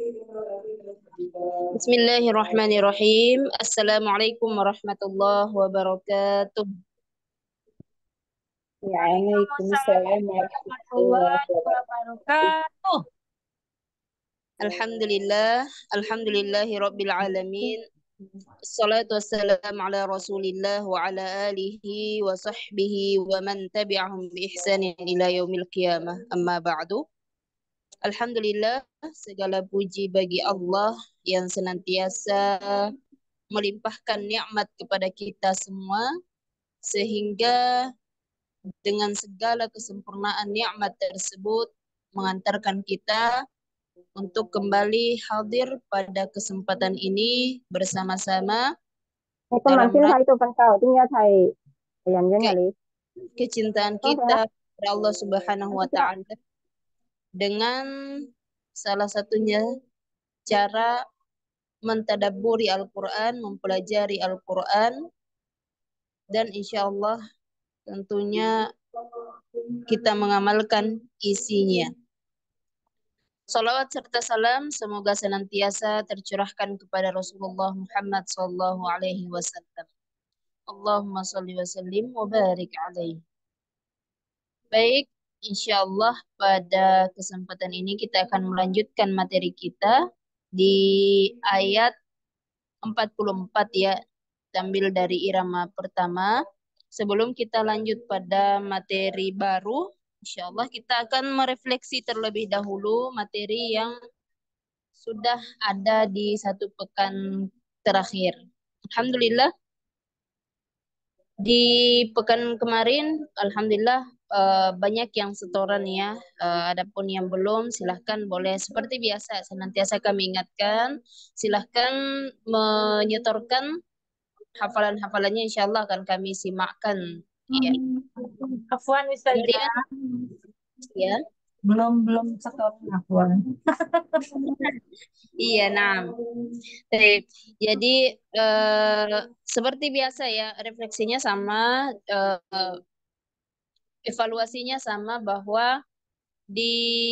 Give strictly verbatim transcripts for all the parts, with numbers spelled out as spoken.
Bismillahirrahmanirrahim. Assalamualaikum warahmatullahi wabarakatuh. Waalaikumsalam Waalaikumsalam warahmatullahi warahmatullahi wabarakatuh. wabarakatuh. Alhamdulillah, alhamdulillahi rabbil alamin. Assalatu wassalamu ala Rasulillah wa ala alihi wa sahbihi wa man tabi'ahum bi ihsanin ila yaumil qiyamah. Amma ba'du. Alhamdulillah, segala puji bagi Allah yang senantiasa melimpahkan nikmat kepada kita semua sehingga dengan segala kesempurnaan nikmat tersebut mengantarkan kita untuk kembali hadir pada kesempatan ini bersama-sama Thầy comment dalam xin rangka thầy từ phần cầu tiếng Nhật thầy dành cho nhà lý kecintaan có thể kita kepada Allah Subhanahu wa không? taala dengan salah satunya cara mentadabburi Al-Quran, mempelajari Al-Quran, dan insya Allah tentunya kita mengamalkan isinya. Salawat serta salam semoga senantiasa tercurahkan kepada Rasulullah Muhammad sallallahu alaihi wasallam. Allahumma salli wa sallim wa barik alaihi. Baik, insya Allah pada kesempatan ini kita akan melanjutkan materi kita di ayat empat puluh empat ya, ambil dari irama pertama. Sebelum kita lanjut pada materi baru, insya Allah kita akan merefleksi terlebih dahulu materi yang sudah ada di satu pekan terakhir. Alhamdulillah, di pekan kemarin, Alhamdulillah eh, banyak yang setoran ya. Eh, adapun yang belum, silahkan boleh seperti biasa. Senantiasa kami ingatkan, silahkan menyetorkan hafalan-hafalannya. Insya Allah akan kami simakkan. Ya. Afwan Kemudian, Ustazah. ya, Belum belum setoran Afwan. iya, nah. Baik. Jadi eh, seperti biasa ya, refleksinya sama, eh, evaluasinya sama bahwa di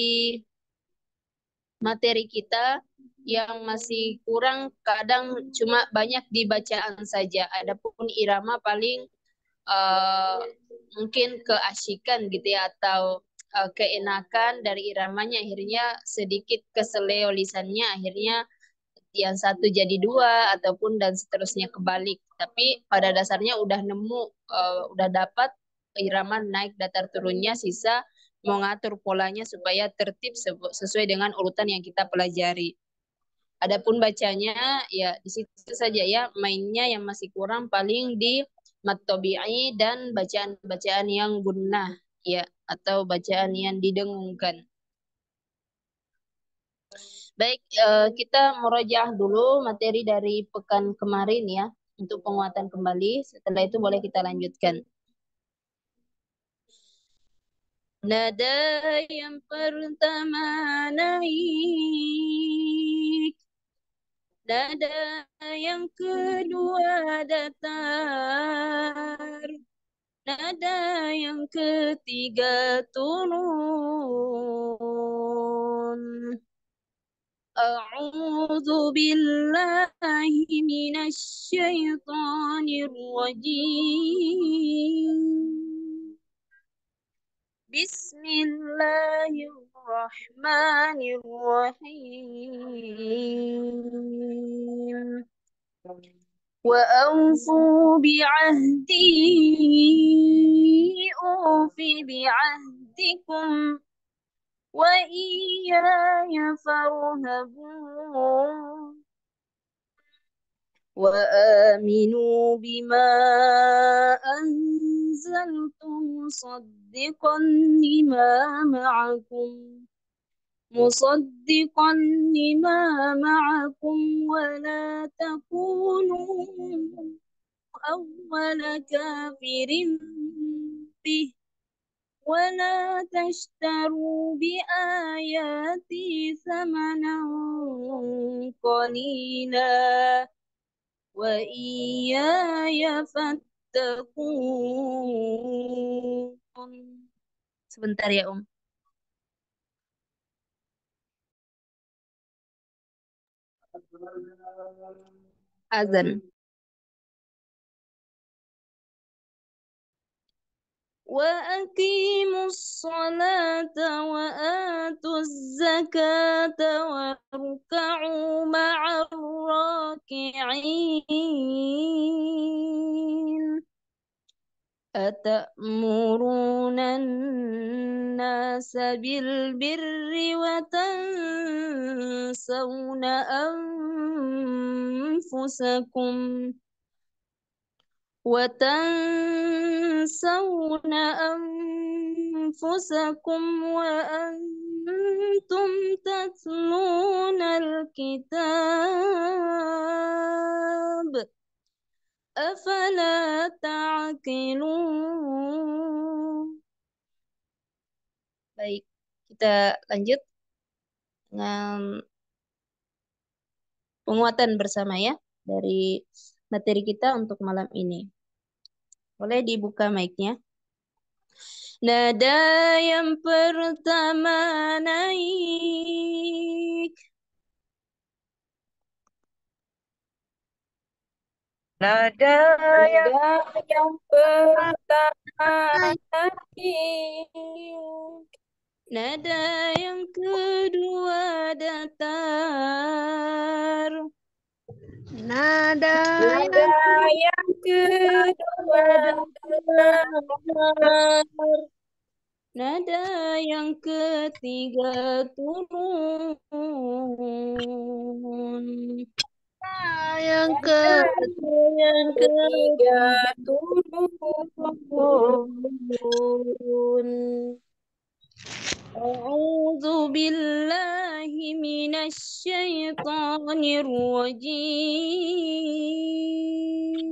materi kita yang masih kurang kadang cuma banyak di bacaan saja. Adapun irama paling eh, mungkin keasikan gitu ya atau eh, keenakan dari iramanya akhirnya sedikit keseleo lisannya akhirnya yang satu jadi dua ataupun dan seterusnya kebalik. Tapi pada dasarnya udah nemu, uh, udah dapat irama naik datar turunnya, sisa mau ngatur polanya supaya tertib sesuai dengan urutan yang kita pelajari. Adapun bacanya ya di situ saja ya, mainnya yang masih kurang paling di mat tabi'i dan bacaan-bacaan yang gunnah ya atau bacaan yang didengungkan. Baik, eh, kita murojaah dulu materi dari pekan kemarin ya, untuk penguatan kembali. Setelah itu boleh kita lanjutkan. Nada yang pertama naik, nada yang kedua datar, nada yang ketiga turun. أعوذ بالله من الشيطان الرجيم. بسم الله الرحمن الرحيم. وأوفوا بعهدي أوف بعهدكم وإياي فارهبون وآمنوا بما أنزلت مصدقا لما معكم مصدقا لما معكم ولا تكونوا أول كافر به ولا تشتروا بآياتي ثمنا قليلا وإياي فاتقون. Sebentar ya Om. Azan. وأقيموا الصلاة وآتوا الزكاة واركعوا مع الراكعين أتأمرون الناس بالبر وتنسون أنفسكم وتنسون أنفسكم وأنتم تتلون الكتاب أفلا تعقلون. Baik, kita lanjut dengan penguatan bersama ya dari materi kita untuk malam ini. Boleh dibuka mic-nya. Nada yang pertama naik. Nada yang, yang pertama naik. Nada yang kedua datar. Nada, Nada yang kedua datar. Nada yang ketiga turun. Yang ketiga, yang Ketiga ketiga turun. turun. A'udzu billahi minasyaitonir rajim.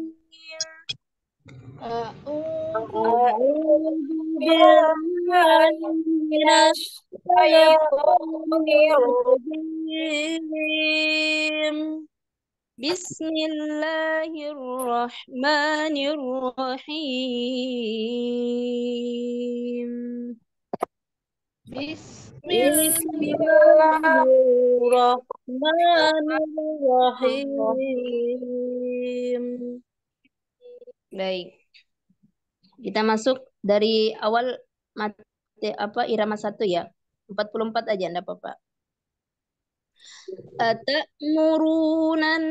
A'udzu billahi minasyaitonir rajim. Bismillahirrahmanirrahim. Bismillahirrahmanirrahim. Baik, kita masuk dari awal mate, apa irama satu ya. empat puluh empat aja enggak apa-apa. Atamuruna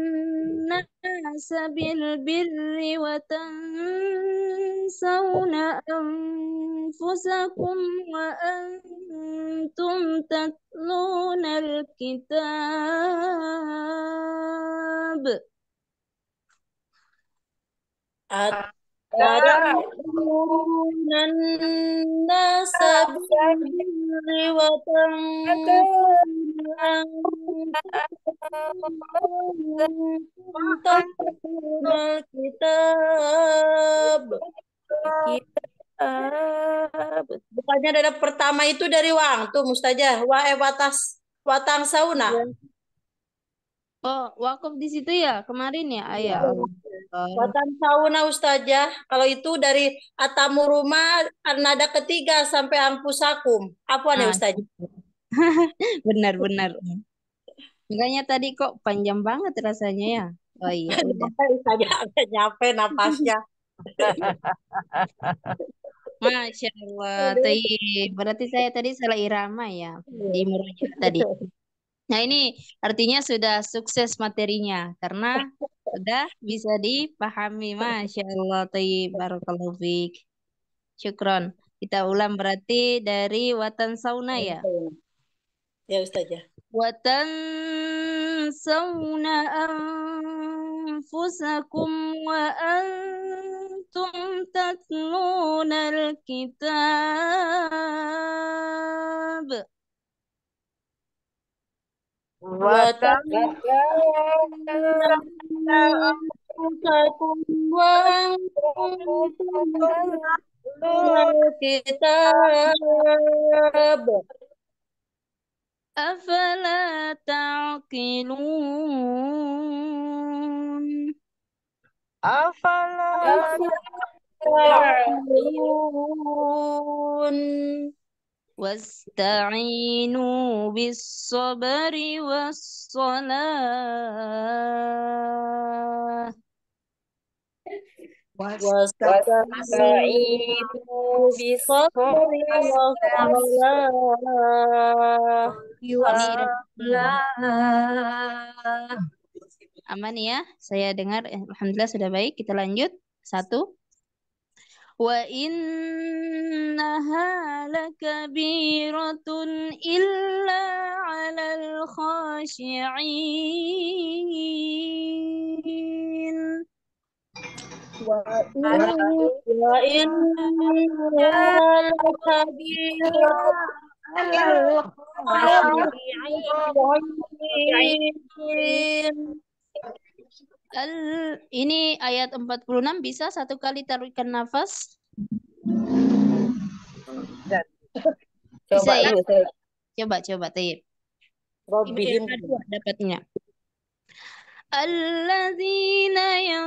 nasa bil birri wa tansawna anfusakum wa antum tatluna alkitab. أتأمرون الناس بالبر وتنسون أنفسكم تتلون الكتاب. Bukannya dari pertama itu dari Wang tuh Mustajah wa eh watas watang sauna. Oh, wakaf di situ ya kemarin ya, ayah. Watan sauna Ustazah. Kalau itu dari atamu rumah nada ketiga sampai ampusakum. Apa nih Ustazah? Benar-benar. Makanya tadi kok panjang banget rasanya ya. Oh iya, udah. Ustazah agak nyampe napasnya. Masya Allah. Tadi berarti saya tadi salah irama ya di murojaah tadi. Nah, ini artinya sudah sukses materinya karena sudah bisa dipahami. Masya Allah, tayyib, barakallahu fiik. Syukron. Kita ulang berarti dari watan sauna ya. Ya, Ustazah. Watan sauna anfusakum wa antum tatluna alkitab. وتنسون أنفسكم وأنتم تتلون الكتاب أفلا تعقلون أفلا تعقلون Wasta'inu bis sabri was salah. Wasta'inu bis sabri Wassalam. Ini wassalah. aman ya, saya dengar. eh, Alhamdulillah sudah baik. Kita lanjut. Satu. Wa innaha lakabiratun illa 'alal khashi'in. Wa inna Al, ini ayat empat puluh enam bisa satu kali tarikkan nafas? Bisa Coba ya? dulu saya. Coba, coba, Tayyib. Ini Rabbihim. kedua dapatnya. Alladzina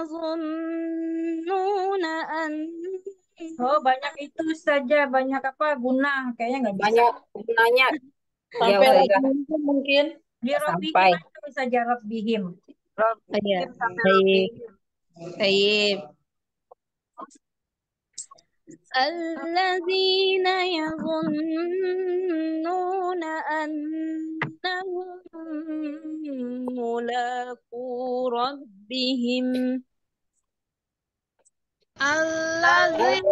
yazunnuna an Oh, banyak itu saja, banyak apa guna, kayaknya nggak bisa. Banyak gunanya. Ya Sampai Ustazah. Rabbihim mungkin. Di Rabbihim Sampai. aja saja Rabbihim. Oh, ya. Rabbihim sampai Baik. Rabbihim. Tayyib. الذين يظنون أنهم ملاقو ربهم الذين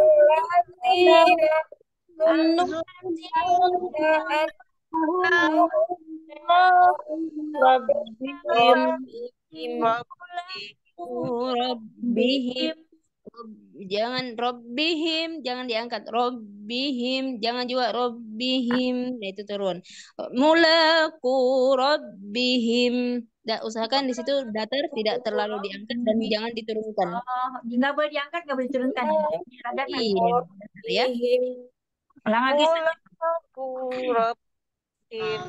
Rabbihim. Jangan Rabbihim, jangan diangkat Rabbihim, jangan juga Rabbihim. Nah, itu turun. Mulaku Rabbihim. Nah, usahakan di situ datar, tidak terlalu diangkat dan jangan diturunkan. Oh, nggak boleh diangkat, nggak boleh diturunkan. Ada kan? Iya, ya. Ulang lagi. Mulaku Rabbihim.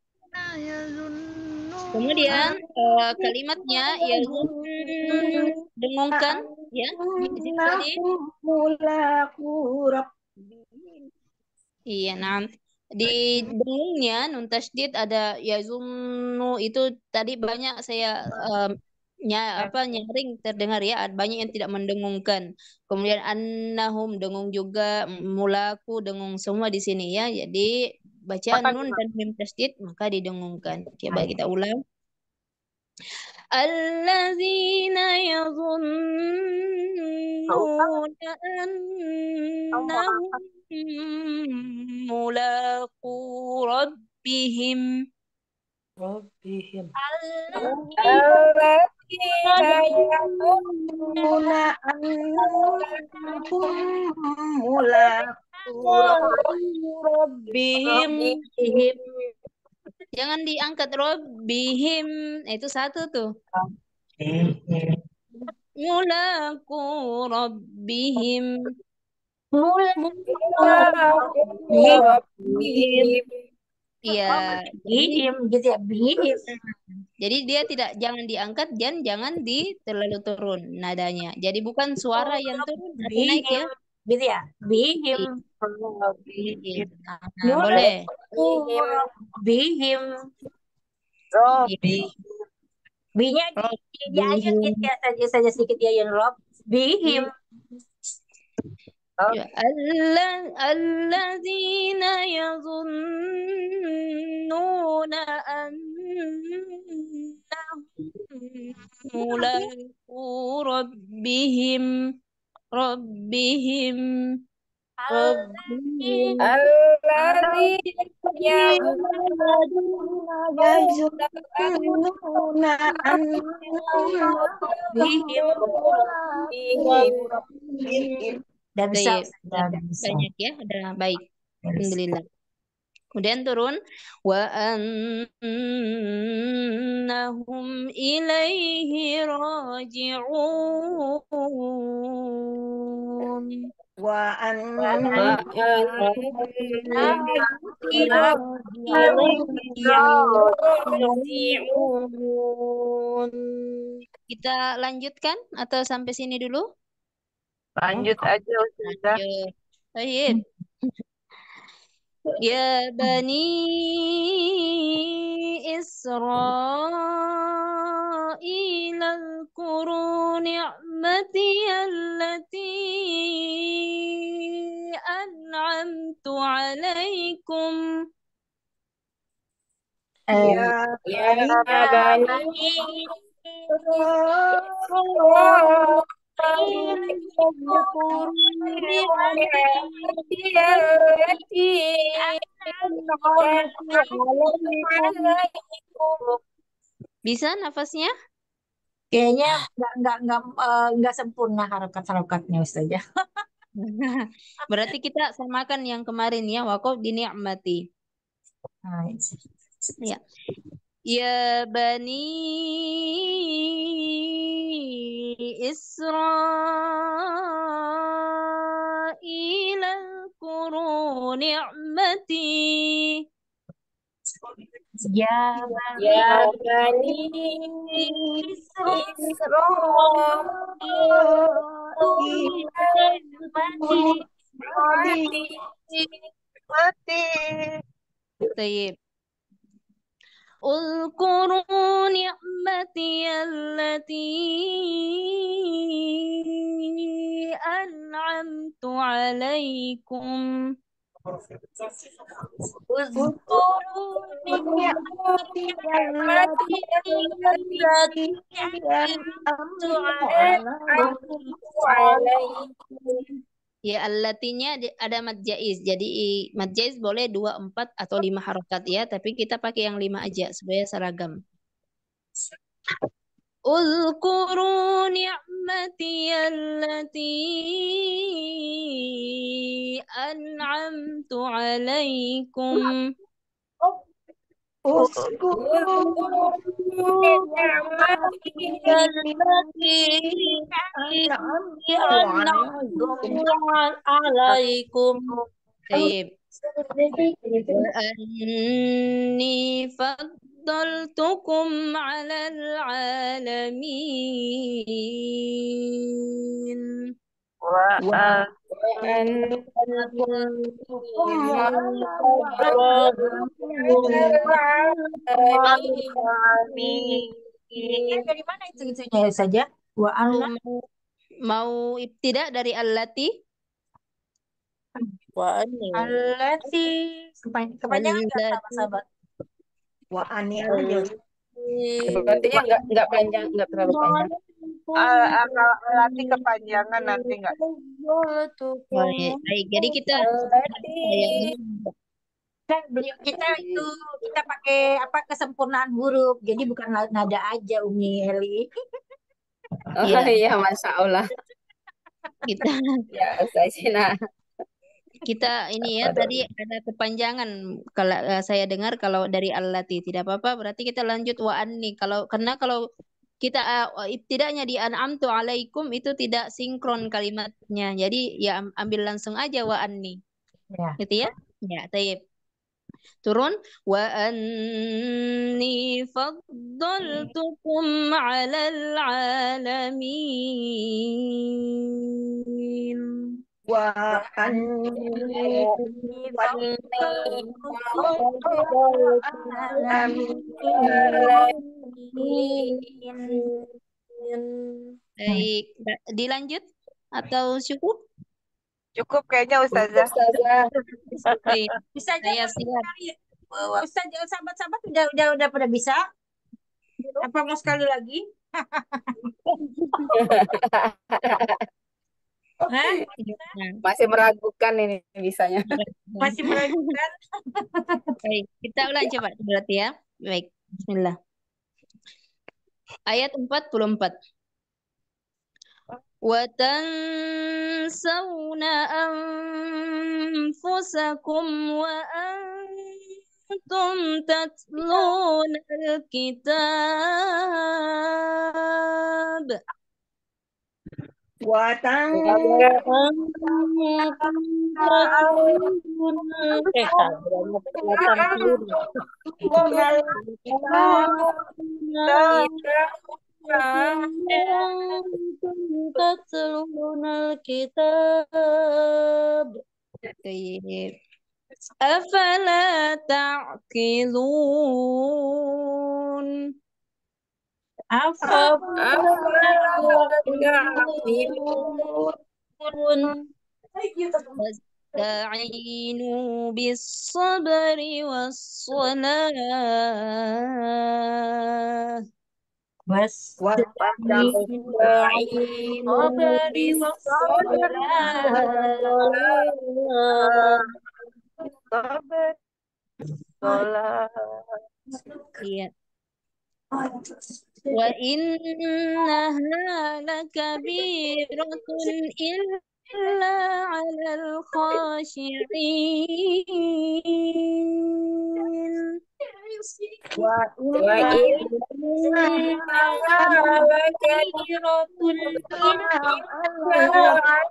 Kemudian eh, kalimatnya ya dengungkan ya di situ tadi. Mulaku Rabbihim. Iya, nah di dengungnya nun tasydid ada yazunnu itu tadi banyak saya em, nya apa nyaring terdengar ya, banyak yang tidak mendengungkan. Kemudian annahum dengung juga, mulaku dengung semua di sini ya. Jadi bacaan nun dan mim tasydid maka didengungkan. Coba kita ulang. Alladzina yazunnuna annahum mulaku rabbihim. Rabbihim. Alladzina yazunnuna annahum mulaku rabbihim. Jangan diangkat rabbihim. Itu satu tuh. Mulaku rabbihim. Rabbihim. Iya. Bihim, gitu ya, bihim. Jadi dia tidak jangan diangkat dan jangan di terlalu turun nadanya. Jadi bukan suara yang turun atau naik ya. Gitu ya, bihim. Iya. Nah, boleh. Bihim. Rabbi. Binya di, di ayun gitu ya, saja saja sedikit di ayun rob. Bihim. Allah alladzina yazunnuna annahum mulaku rabbihim rabbihim rabbihim yazunnuna annahum Bihim. Udah bisa, Baik, udah bisa. banyak ya, udah baik. Alhamdulillah. Kemudian turun wa annahum ilaihi raji'un. Wa Kita lanjutkan atau sampai sini dulu? Lanjut aja Ustazah. Lanjut. Baik. Ya Bani Israil اذكروا نعمتي التي أنعمت عليكم. Eh, Ya Ya Bani Bani Bani Israil اذكروا ni'mati نعمتي allati أنعمت عليكم. alaikum. Bisa nafasnya? kayaknya nggak nggak nggak eh, nggak sempurna harokat-harokatnya Ustazah. Berarti kita samakan yang kemarin ya, waqaf di ni'mati. Nah, Ya. Ya Bani Israil اذكروا نعمتي. ya Ya Bani Israel Israil mati mati. طيب اذكروا نعمتي التي أنعمت عليكم. Uzkuru Ni'mati ni'mati allati an'amtu alaikum. alaikum. Ya allatinya di- ada mad jaiz. Jadi i- mad jaiz boleh dua, empat atau lima harokat ya. Tapi kita pakai yang lima aja supaya seragam. اذكروا نعمتي التي أنعمت عليكم. Uskuru Ni'mati allati an'amtu an'amtu alaikum. طيب وأني فضلتكم على العالمين. Ini dari mana itu itunya saja? Wa anna mau, mau ibtidak dari allati. Wah, ini. allati Kepan- kepanjangan nggak Allati. sahabat-sahabat? Wa ani aja. Sepertinya nggak nggak panjang, nggak terlalu panjang. Ah, ah, kalau latih kepanjangan nanti nggak. Baik, baik. Jadi kita Allati. Kan beliau kita itu kita pakai apa kesempurnaan huruf. Jadi bukan na- nada aja Umi Eli. Oh ya iya, Masya Allah. kita Ya, Ustazina. kita ini ya tadi ada kepanjangan kalau eh, saya dengar kalau dari allati tidak apa-apa berarti kita lanjut wa anni kalau karena kalau kita uh, ibtidaknya di an'amtu alaikum itu tidak sinkron kalimatnya. Jadi ya am- ambil langsung aja wa anni. Ya. Gitu ya. Ya, tayyib. Turun wa anni faddaltukum 'alal 'alamin. Wa ani Baik, dilanjut atau cukup? Cukup kayaknya Ustazah. Ustazah. Baik, Bisa saya aja siap. Ustaz, sahabat-sahabat udah udah udah pada bisa? Apa mau sekali lagi? Hah? Nah, Masih meragukan ini bisanya. Masih meragukan? baik, kita ulang coba berarti ya. Baik, bismillah. Ayat empat puluh empat. وَتَنْسَوْنَ أَنفُسَكُمْ وَأَنْتُمْ تَتْلُونَ الْكِتَابَ. Wa tan تَتْلُونَ الْكِتَابَ. Baik. أفلا تعقلون Apa واستعينوا بالصبر والصلاة واستعينوا بالصبر والصلاة. Sabar, sholat. Iya. Wa innaha lakabiratun illa 'alal khashi'in. Wa Wa inna lakabiratun illa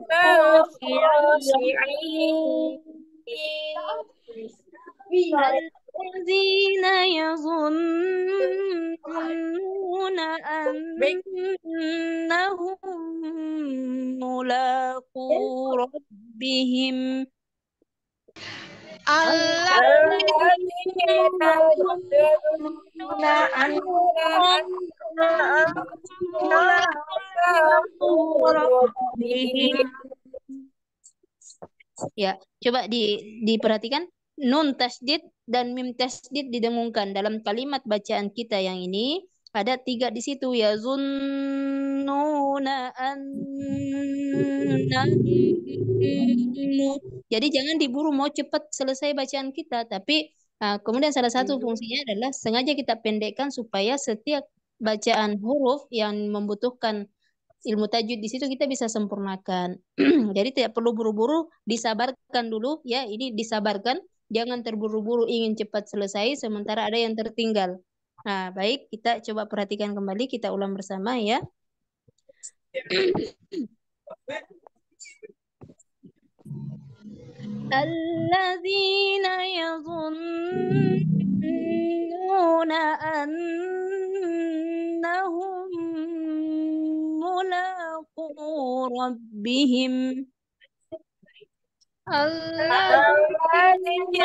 الذين يظنون أنهم ملاقو ربهم Ya, coba di, diperhatikan nun tasdid dan mim tasdid didengungkan dalam kalimat bacaan kita yang ini ada tiga di situ ya zunnuna annamu. Jadi jangan diburu mau cepat selesai bacaan kita, tapi uh, kemudian salah satu fungsinya adalah sengaja kita pendekkan supaya setiap bacaan huruf yang membutuhkan ilmu tajwid di situ kita bisa sempurnakan. Jadi tidak perlu buru-buru, disabarkan dulu ya. Ini disabarkan, jangan terburu-buru ingin cepat selesai sementara ada yang tertinggal. Nah, baik, kita coba perhatikan kembali, kita ulang bersama ya. Alladzina yazunnuna annahum mulaqu rabbihim. Alladzina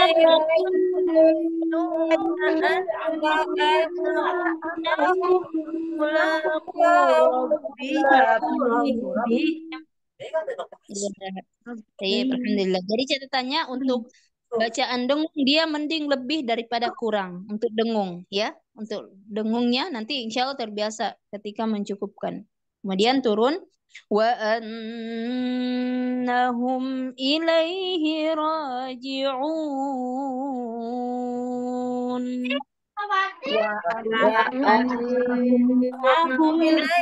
yazunnuna annahum mulaqu rabbihim. Ya, alhamdulillah. Jadi catatannya untuk bacaan dengung dia mending lebih daripada kurang untuk dengung ya. Untuk dengungnya nanti insya Allah terbiasa ketika mencukupkan. Kemudian turun wa annahum ilaihi raji'un. Aku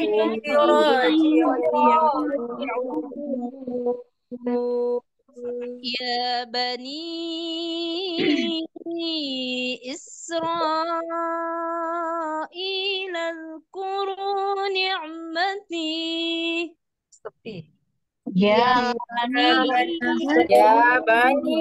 Ya bani Israil al-Quru ni'mati. Ya bani Ya bani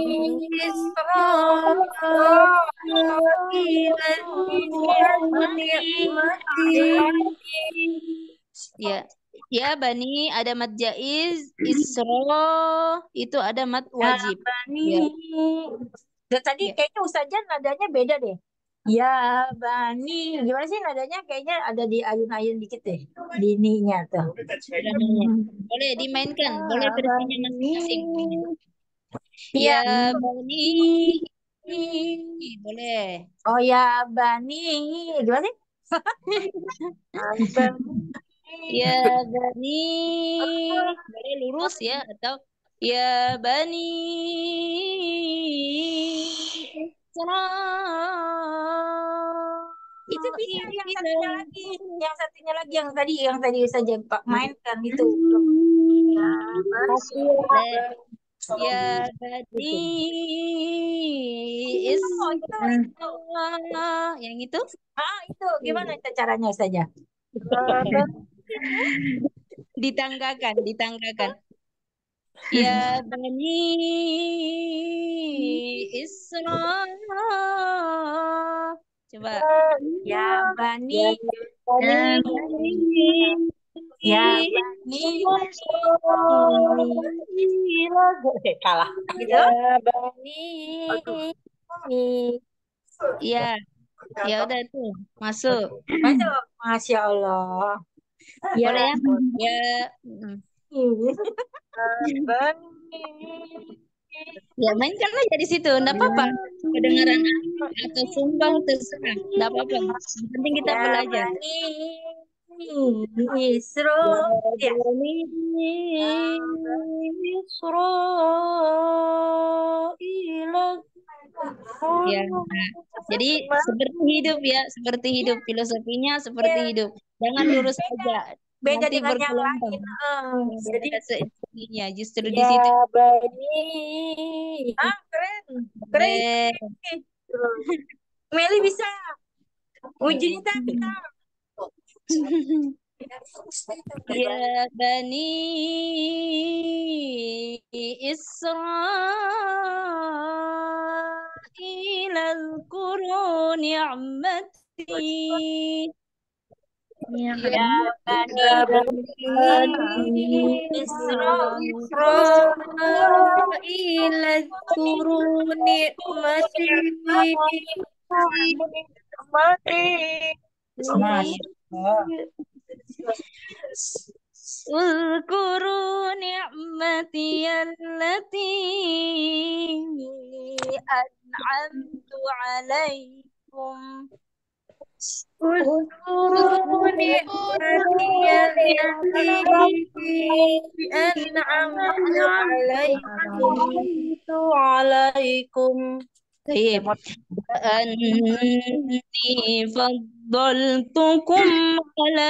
Ya, ya bani ada mad jaiz, isra itu ada mad wajib. Ya. Dan tadi Ya. kayaknya Ustazah nadanya beda deh. Ya bani, gimana sih nadanya? Kayaknya ada di ayun-ayun dikit deh. Di ininya tuh. Boleh dimainkan, boleh versinya masing-masing. Iya. Ya bani, boleh. Oh ya bani, gimana sih? Ya bani, boleh lurus ya atau ya bani Itu bisa yang satunya lagi, yang satunya lagi yang tadi yang tadi saja Pak mainkan itu. Boleh. Ya bani is Oh, itu, itu. yang itu Ah, itu gimana itu caranya saja? ditanggakan, ditanggakan. Ya bani Isra. Coba. Ya bani, Ya bani Ya bani eh, kalah gitu. Ya Bani. Iya, ya udah tuh masuk. Masuk, Masya Allah. Ya Boleh ya? Ya. mm. Bani. Ya mainkan aja di situ, enggak apa-apa. Kedengaran aku atau sumbang terserah, enggak apa-apa. Yang penting kita ya belajar. bani Isro. Ya Ya. Bani Israel. Ya. Nah, jadi seperti hidup ya, seperti hidup. Filosofinya seperti Ya, hidup. Jangan lurus beda aja, beda nanti dengan yang bergelombang. lain. Eh, Ya, jadi ada seimbangnya. Justru di Ya situ. Bani. ah keren, keren. Boleh. Meli bisa. Uji Nita bisa. Ya Bani Israel اذكروا نعمتي Ya Ya bani Ya Bani Isra. Israel. Eذkuru nikmati. Mati. Masya Allah. اذكروا نعمتي التي أنعمت عليكم اذkuru nikmati allati an'amtu alaikum. alaikum. طيب أني فضلتكم على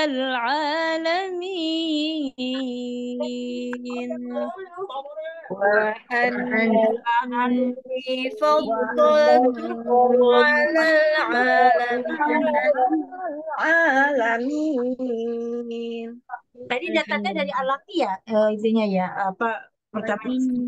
العالمين وأني فضلتكم على العالمين. Tadi datanya dari Alaki ya, eh, intinya ya, apa pertama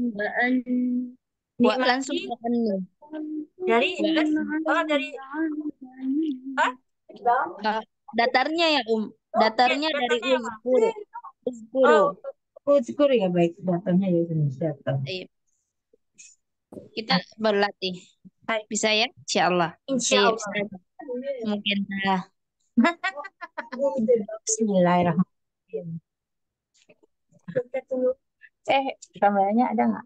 Wah, langsung nikmati makan nih. dari terus oh dari ah Ah, datarnya ya Um, ya datarnya dari datanya apa? uzkuru, uzkuru. Oh, oh syukur ya baik datanya ya Indonesia. Iya, kita berlatih. Hai, Bisa ya? Insya Allah. insya Sip, Allah. Ustaz. Mungkin lah. Bismillahirrahmanirrahim. Eh, kameranya ada nggak?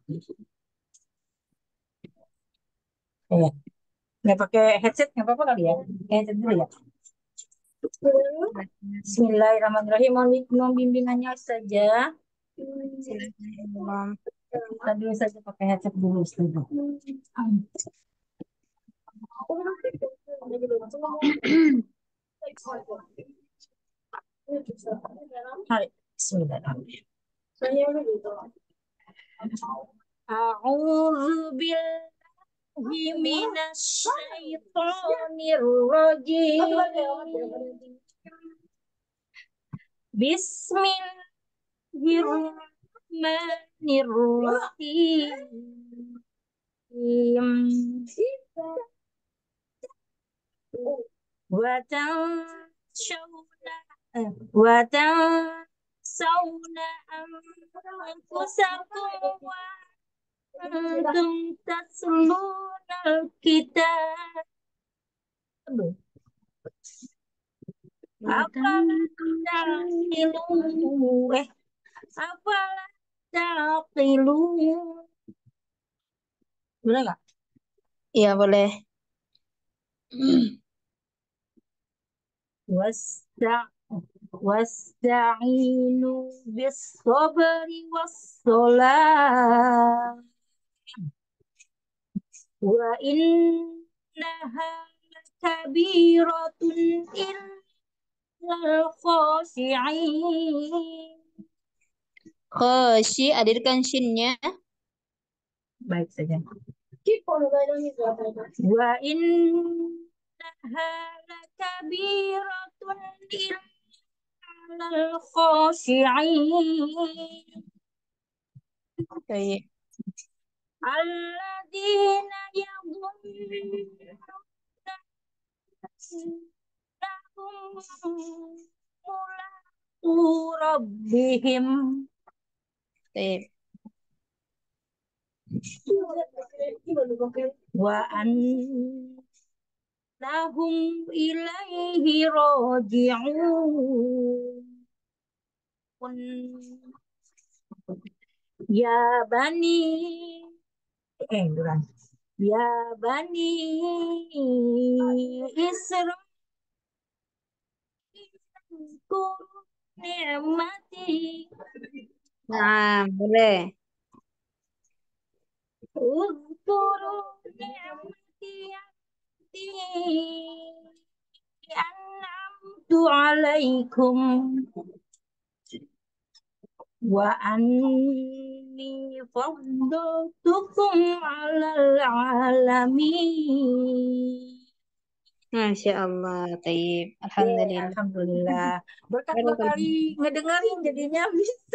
Eh, nggak pakai headset nggak apa-apa kali ya? Headset dulu ya. Bismillahirrahmanirrahim. Mohon mohon bimbingannya saja. Silakan. Kita dulu saja pakai headset dulu. Ustazah. Hai, Bismillahirrahmanirrahim. A'udzu billahi minasyaitonir rajim. Bismillahirrahmanirrahim. Wa tansawna eh, wa tansawna anfusakum wa antum tatluna kitab. Apalah taqilu eh apalah taqilu. Boleh nggak? Iya, boleh. Wasta wasta'inu bis sabri was salat wa innaha lakabiratun illal khashi'in. Khoshi, hadirkan shinnya. Baik saja. Wa innaha lakabiratun illal khashi'in. Baik. Alladzina yadhunnuna annahum mulaqu ربهم Baik. وأنهم إليه راجعون يا بني eh bukan. Ya Bani Israel Uzkuru ni'mati Nah, boleh. Uzkuru ni'mati an'amtu alaikum wa anni faddaltukum alal alamin. Masya Allah, taib. Yeay, Alhamdulillah. alhamdulillah. Berkat dua kali ngedengerin jadinya bisa.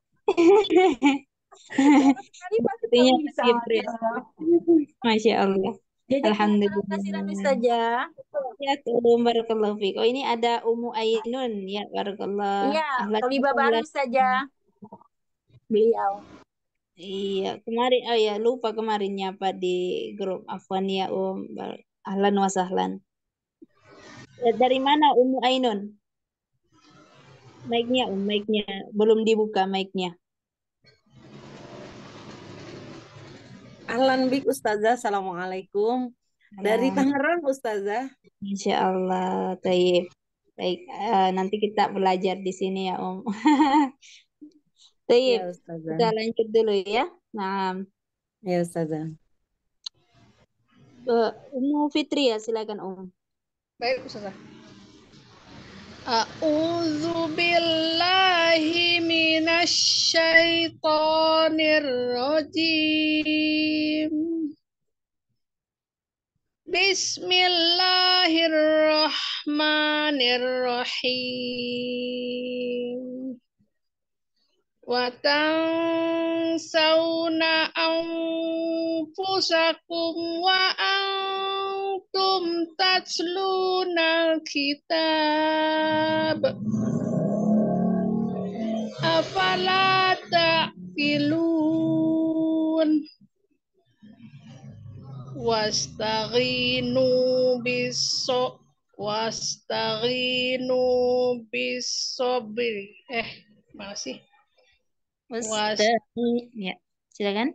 Baru sekali pasti nggak Sepertinya bisa. taib, Pres. Masya Allah. Jadi terima kasih Alhamdulillah. saja. Ya, tulum barakallahu fiik. Oh, ini ada Umu Ainun. Ya, barakallah. Iya, Ahlan Toliba wa baru sahlan. saja beliau. Iya, kemarin, oh ya, lupa kemarin nyapa di grup. Afwan ya, Um. Bar- Ahlan wa sahlan. Eh, Dari mana Umu Ainun? Mic-nya, Um, mic-nya. Belum dibuka mic-nya. Ahlan bik Ustazah, Assalamualaikum. Dari Tangerang Ustazah. Insya Allah, taib. Baik, eh, nanti kita belajar di sini ya, Om. Taib, Ya Ustazah. kita lanjut dulu ya. Nah, Ya Ustazah. eh, Umu Fitri ya, silakan Om. Baik, Ustazah. A'udzu billahi minasy syaithanir rajim. Bismillahirrahmanirrahim. Wa tansawna anfusakum wa antum tatluna kitab afala ta'qilun wastaghinu biso wastaghinu bisobri eh masih Was Wasta'in- Ya, silakan.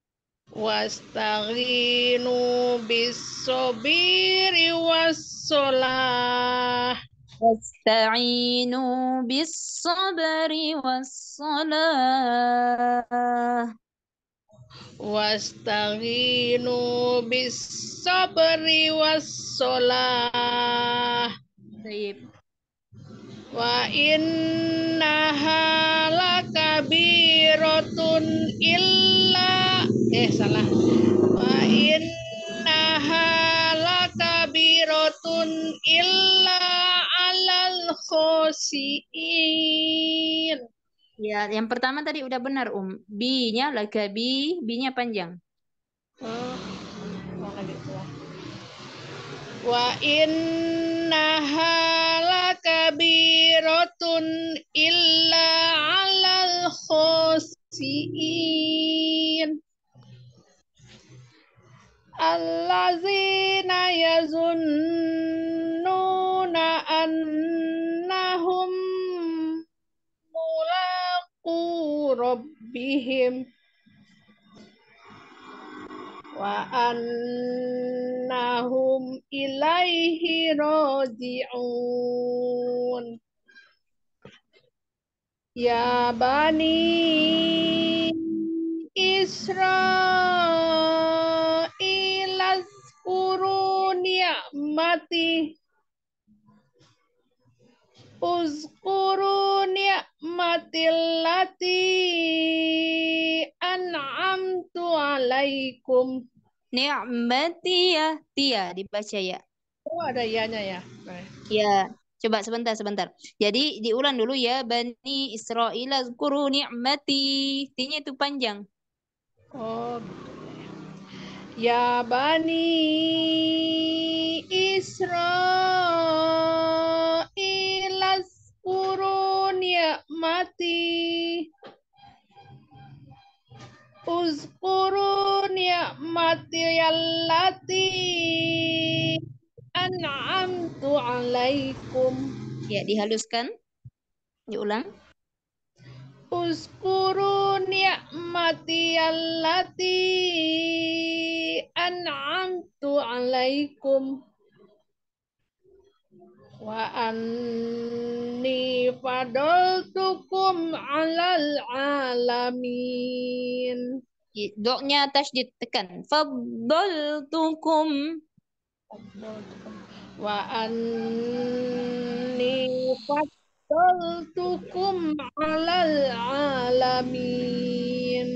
wastaghinu bisobiri wassalah Wasta'inu bis sabri was salah. wastaghinu bisabri wassalah Taib. wa innaha lakabiratun illa eh salah wa innaha lakabiratun illa alal khosiin. Ya, yang pertama tadi udah benar, Um. B-nya lagabi, B-nya panjang. Wa innaha lakabiratun illa alal khosiin allazina yazunnuna annahum mulaqu rabbihim wa annahum ilaihi raji'un. Ya bani Israil azkuru ni'mati uzkuru ni'matillati an'amtu alaikum. Ni'mati ya, tia dibaca ya. Oh, ada ianya ya. Nah. Ya, coba sebentar sebentar. Jadi diulang dulu ya, Bani Israil azkuru ni'mati. T-nya itu panjang. Oh, ya bani Israil azkuru Uzkuru ni'mati allati an'amtu alaikum. Ya, dihaluskan. Diulang. Uzkuru ni'mati allati an'amtu alaikum. Wa anni fadoltukum alal alamin. Doknya tasydid tekan. Faddaltukum. Wa anni faddaltukum alal alamin.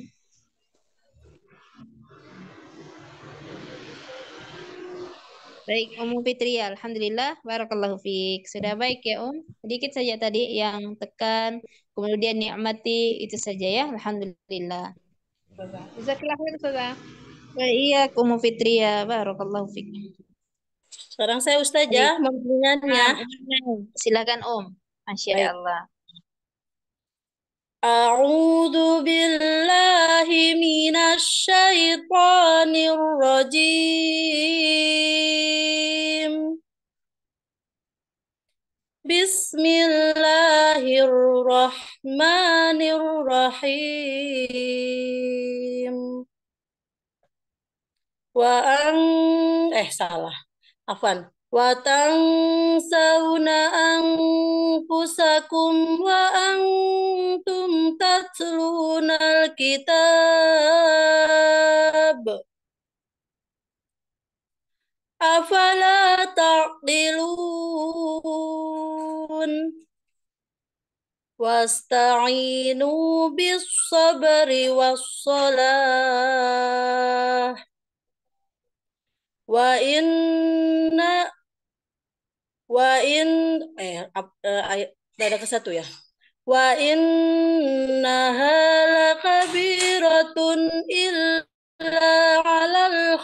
Baik, Om Fitria. Alhamdulillah. Barakallahu fiik. Sudah baik ya, Om. Sedikit saja tadi yang tekan. Kemudian nikmati. Itu saja ya. Alhamdulillah. Jazakallah khair, Ustazah. Iya, Om Fitria. Barakallahu fiik. Sekarang saya Baik. Ustazah mau pertanyaannya. Nah, silakan Om. Masya Baik. Allah. A'udzu billahi minasy syaithanir rajim. Bismillahirrahmanirrahim. Wa ang eh salah. Afwan. Wa tansawna anfusakum wa antum tatlunal kitab. Afala ta'qilun. Wasta'inu bis sabri was salah. Wa inna wa in eh, eh ayat ada ke satu ya. Wa innaha lakabiratun illa 'alal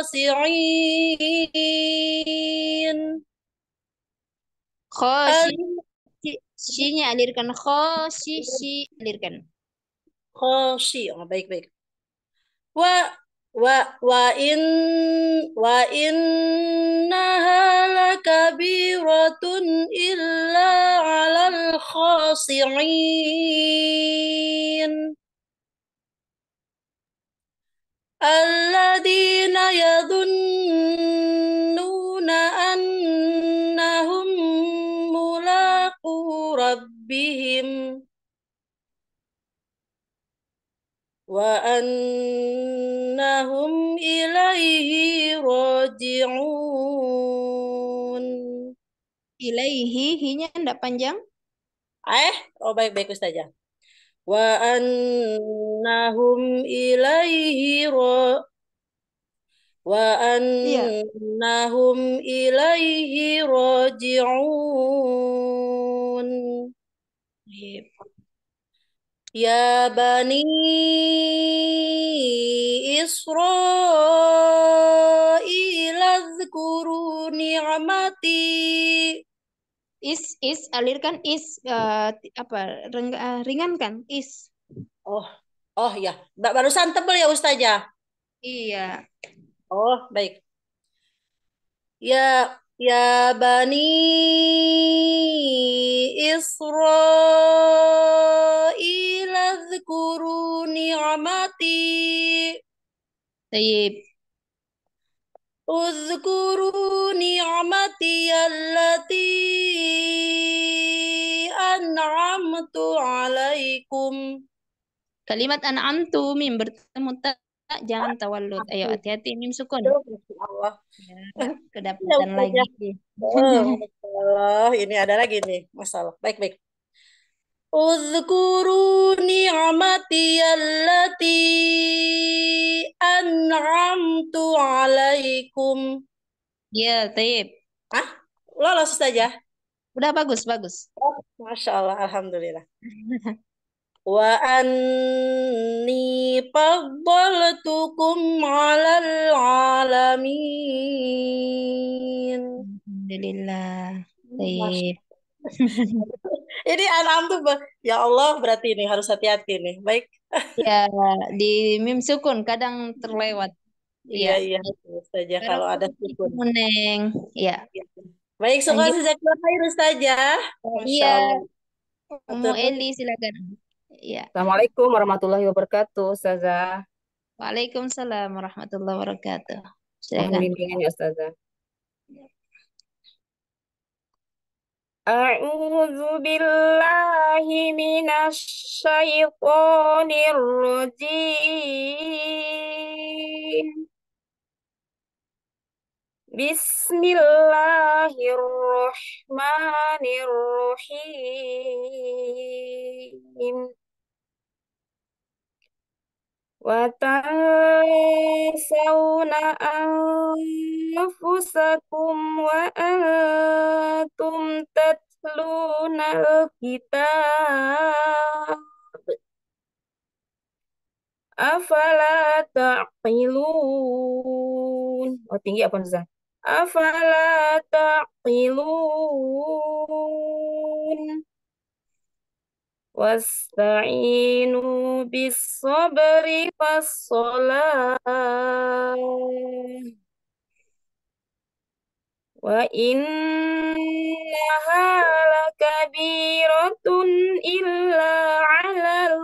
khasi'in. Khoshi. Si-nya alirkan. Khoshi. Si alirkan. Khoshi. Oh, baik baik. Wa wa wa in wa innaha lakabiratun illa 'alal khasi'in. Alladzina yadhunnuna annahum mulaqu rabbihim wa annahum ilaihi raji'un. Ilaihi. Hi-nya enggak panjang. Eh, oh baik-baik Ustazah. Wa annahum ilaihi ra wa Iya. annahum ilaihi raji'un. Ya bani Israil azkuru ni'mati. Is is alirkan is eh, apa reng, eh, ringankan is. Oh, oh ya. Ba- Barusan tebel ya Ustazah. Iya. Oh, baik. Ya ya bani Israil azkuru ni'mati. Tayyib. Uzkuru ni'mati allati an'amtu alaikum. Kalimat an'amtu mim bertemu ta jangan tawallud. Ayo hati-hati mim sukun. Aduh, Masya Allah. Ya, Ya, kedapatan Ustazah. lagi. Oh, masalah. Ini ada lagi nih masalah. Baik, baik. Uzkuru ni'mati allati an'amtu alaikum. Ya, tayyib. Hah? Lolos saja. Udah bagus, bagus. Oh, Masya Allah, Alhamdulillah. Wa anni faddaltukum alal alamin. Alhamdulillah. Tayyib. Ini An'am tuh, ba- ya Allah, berarti ini harus hati-hati nih. Baik. Ya, di mim sukun kadang terlewat. Iya, Ya, iya. Terus saja kalau ada barakallahu sukun. fikum, Neng. Ya, Iya. Baik, suka lanjut. jazakallah khair Ustazah. Masya Iya, Allah. Umu Matur Eli nuwun. silakan. Ya. Assalamualaikum warahmatullahi wabarakatuh, Ustazah. Waalaikumsalam warahmatullahi wabarakatuh. Mohon Silakan. bimbingannya, Ustazah. A'udzu billahi minasy syaithanir rajim. Bismillahirrahmanirrahim. Wa tansawna anfusakum wa antum tatluna al-kitab. Afala taqilun. Oh, tinggi apa, Ustaz? Afala taqilun. Wasta'inu bis sabri was salah. Wa innaha lakabiratun illa 'alal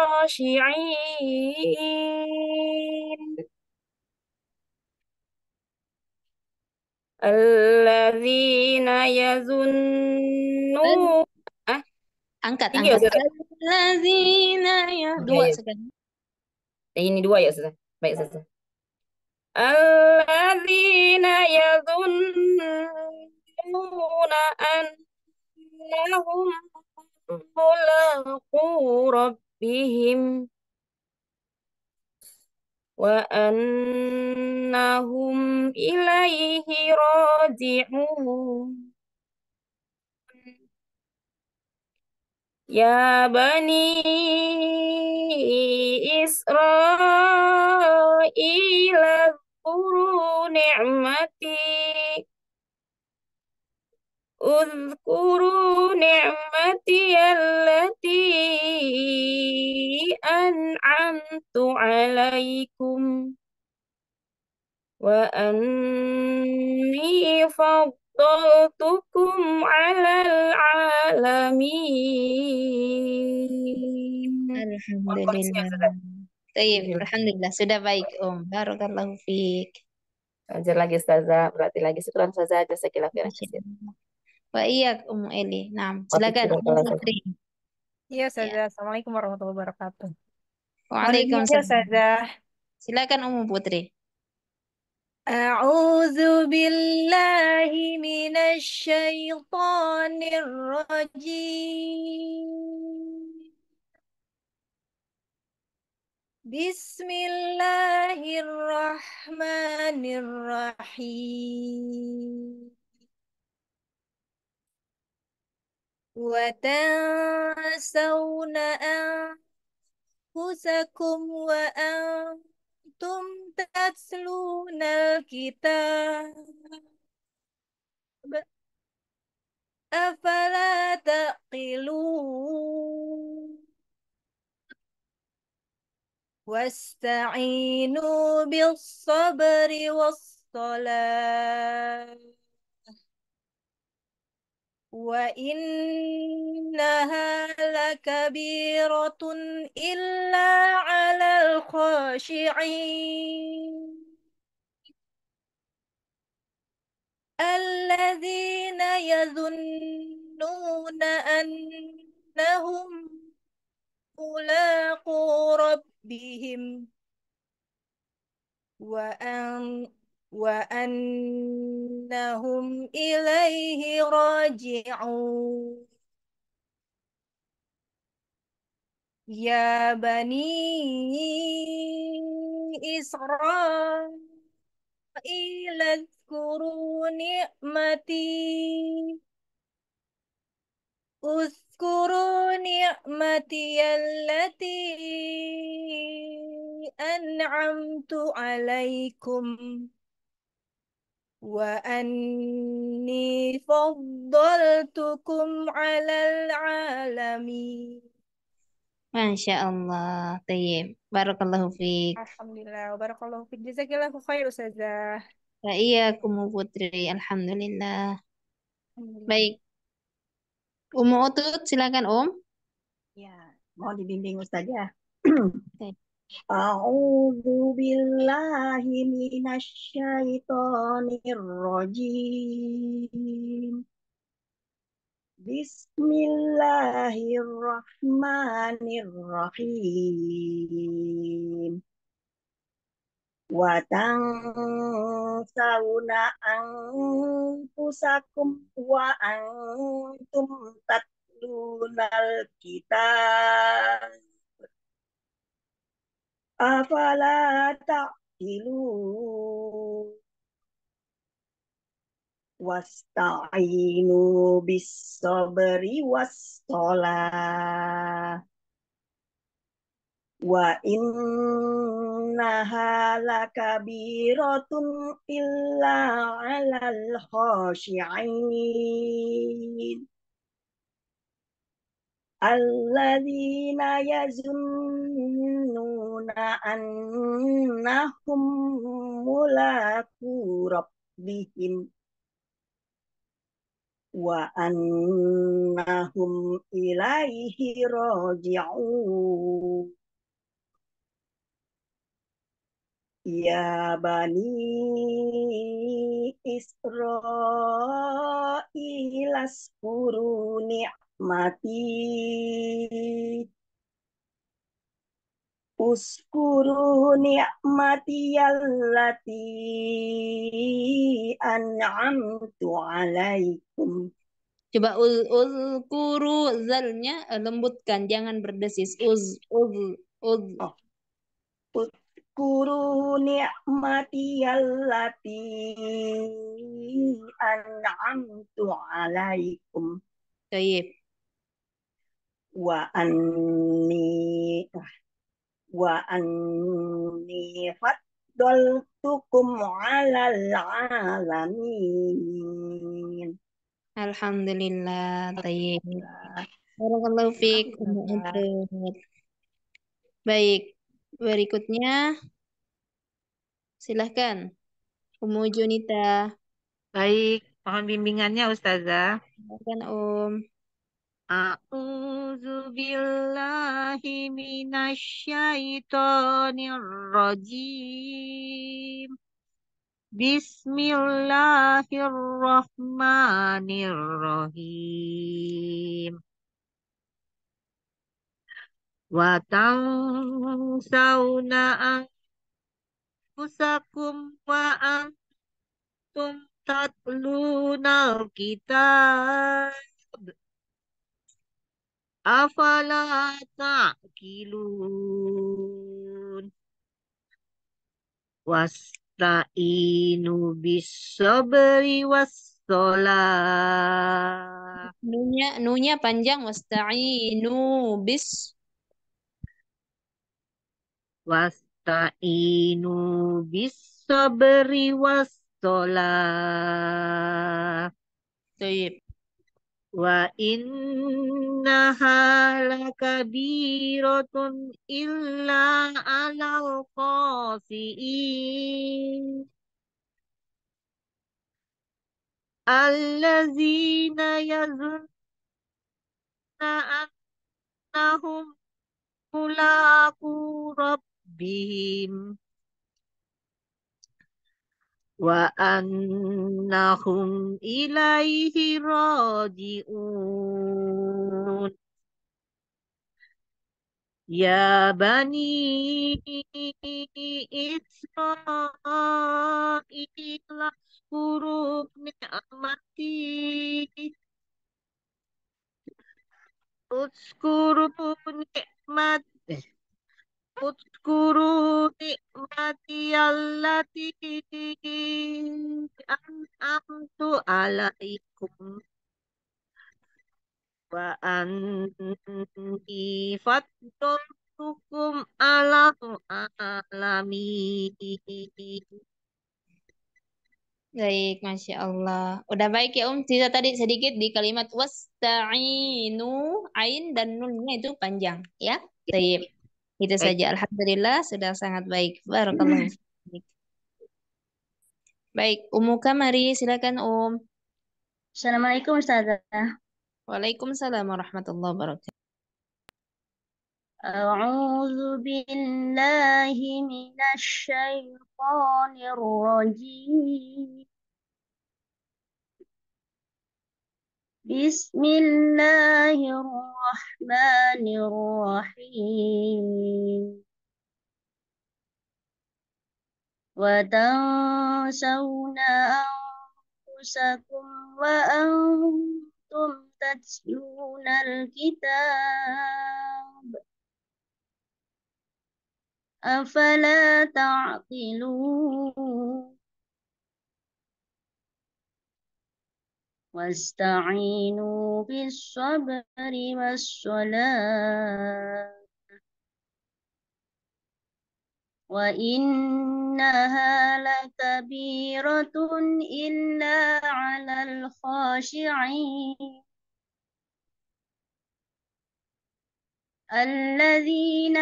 khashi'in. Alladzina yazunnun. Ah, Angkat, tinggi ya, angkat. Ustaz? Allazina ya. Ya, Dua ya. sekarang. Ini dua ya, Ustaz. Baik, Ustaz. Alladzina yazunnuna annahum mulaqu rabbihim wa annahum ilaihi raji'un. Ya bani Israil uzkuru ni'mati uzkuru ni'mati allati an'amtu alaikum wa anni faddaltukum alal alamin. Mohon koreksinya, Alhamdulillah. Ustazah. Taib. Alhamdulillah. Alhamdulillah. Sudah baik, Om. Barakallahu fiik. Ajar lagi, Ustazah. Berarti lagi. Syukran, Ustazah. Jazakallah khairan Masya katsir. Allah. Wa iyak, Umu Eli. Nah, Wa silakan, fikum Umu kalau Ustazah. Putri. Iya, Ya. Ustazah. Assalamualaikum warahmatullahi wabarakatuh. Mohon bimbingannya, Waalaikumsalam. Ustazah. Silakan, Umu Putri. A'udzu billahi minasy syaithanir rajim. Bismillahirrahmanirrahim. Wa tansawna anfusakum wa antum tatluna al-kitab. Afala taqilun. Wasta'inu bis sabri was salah. Wa innaha lakabiratun illa 'alal khashi'in. Alladzina yazunnuna annahum mulaqu rabbihim wa an wa annahum ilaihi raji'un. Ya bani Israil uzkuru ni'mati uzkuru ni'mati allati an'amtu alaikum wa anni faddaltukum 'alal 'alamin. Masya Allah. Tayyib. Barakallahu fiik. Alhamdulillah, barakallahu fiik. Jazakillahu khair Ustazah. Wa iyyakum putri. Alhamdulillah. Alhamdulillah. Baik. Umu Utut, silakan Om. Ya, mau dibimbing Ustazah. Baik. A'udzu billahi minasyaitonir rajim. Bismillahirrahmanirrahim. Wa tansawna anfusakum wa antum tatlunal kitab. Afala ta'qilun. Wasta'inu bis sabri was shalah. Wa innaha lakabiratun illa 'alal khashi'in. Alladzina yazunnuna annahum mulaqu rabbihim wa annahum ilaihi raji'un. Ya bani Israil askuru ni'mati Uskuru ni'mati allati an'amtu alaikum. Coba ul uzkuru zalnya eh, lembutkan, jangan berdesis. Uz uz uz. Oh. Uskuru ni'mati allati an'amtu alaikum. Tayyib. Wa anni wa anni faddaltukum 'alal 'alamin. Alhamdulillah. Tayyib. Barakallahu fiik Umu Utut. Baik. Berikutnya silahkan Umu Junita. Baik, mohon bimbingannya Ustazah. Silahkan Om. A'udzu billahi minasyaitonir rajim. Bismillahirrahmanirrahim. Wa tansawna anfusakum wa antum tatlunal kitab. Afala ta'qilun. Wasta'inu bis sabri was shalah. Nunya nunya panjang, wasta'inu bis. Wasta'inu bis sabri was shalah. Tayyib. Wa innaha lakabiratun illa 'alal khasi'in. Allazina yazunnuna annahum mulaqu rabbihim wa annahum ilaihi raji'un. Ya bani Israil askuru ni'mati Uskuru nikmat eh, Uskuru nikmati allati an'amtu alaikum wa anni faddaltukum ala alamin. Baik, Masya Allah. Udah baik ya, Om. Sisa tadi sedikit di kalimat wasta'inu, ain dan nunnya itu panjang, ya. Baik. Itu Baik. saja. Alhamdulillah sudah sangat baik. Barakallahu fiik. Baik, Ummu Kamari, silakan Om. Assalamualaikum Ustazah. Waalaikumsalam warahmatullahi wabarakatuh. أعوذ بالله من الشيطان الرجيم بسم الله الرحمن الرحيم وتنسون أنفسكم وأنتم تتلون الكتاب أفلا تعقلون واستعينوا بالصبر والصلاة وإنها لكبيرة إلا على الخاشعين الذين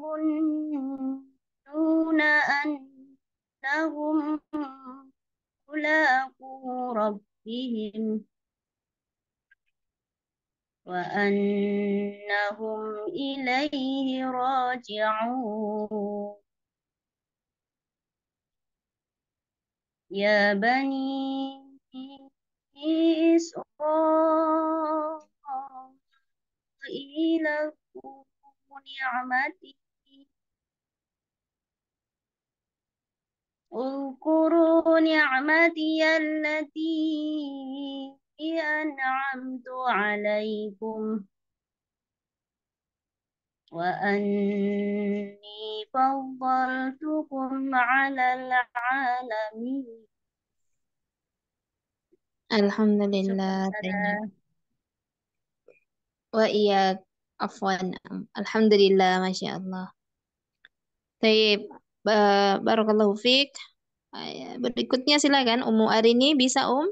يظنون أنهم ملاقو ربهم وأنهم إليه راجعون يا بني إسرائيل اذكروا نعمتي اذكروا نعمتي التي أنعمت عليكم وأني فضلتكم على العالمين. Alhamdulillah. Wa iya afwan. Alhamdulillah, Masya Allah. Baik, ba- barakallahu fiik. Ay, berikutnya silakan Ummu Arini, bisa Om?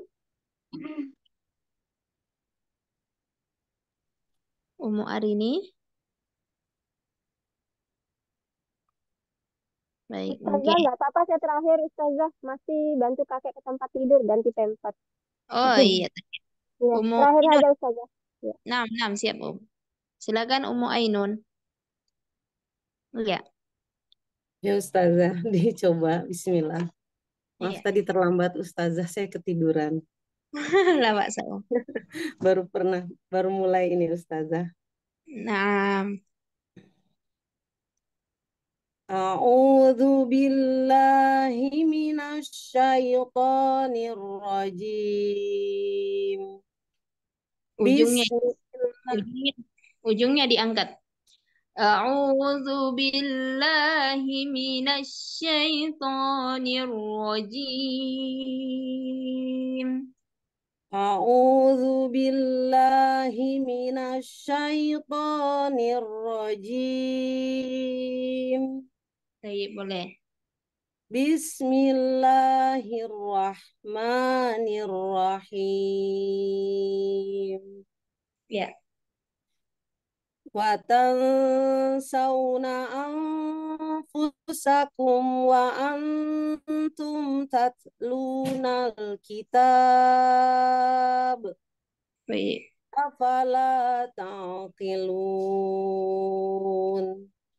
Ummu Arini. Baik, Ustazah, mungkin. nggak apa-apa saya terakhir Ustazah. Masih bantu kakek ke tempat tidur, ganti pempat. Oh iya. Ya, Ummu terakhir Ainun. aja Ustazah. Ya. Nam, nam, siap Om. Silakan Ummu Ainun. Iya. Ya Ustazah, dicoba. Bismillah. Maaf Iya. tadi terlambat Ustazah, saya ketiduran. Lah, Pak Om. Baru pernah, baru mulai ini Ustazah. Nah, A'udzu billahi minasy syaithanir rajim. ujungnya Bismillah. ujungnya ujungnya diangkat. A'udzu billahi minasy syaithanir rajim. A'udzu billahi minasy syaithanir rajim. Baik, boleh. Bismillahirrahmanirrahim. Ya. Wa tansawna anfusakum wa antum tatlunal kitab. Baik. Afala taqilun.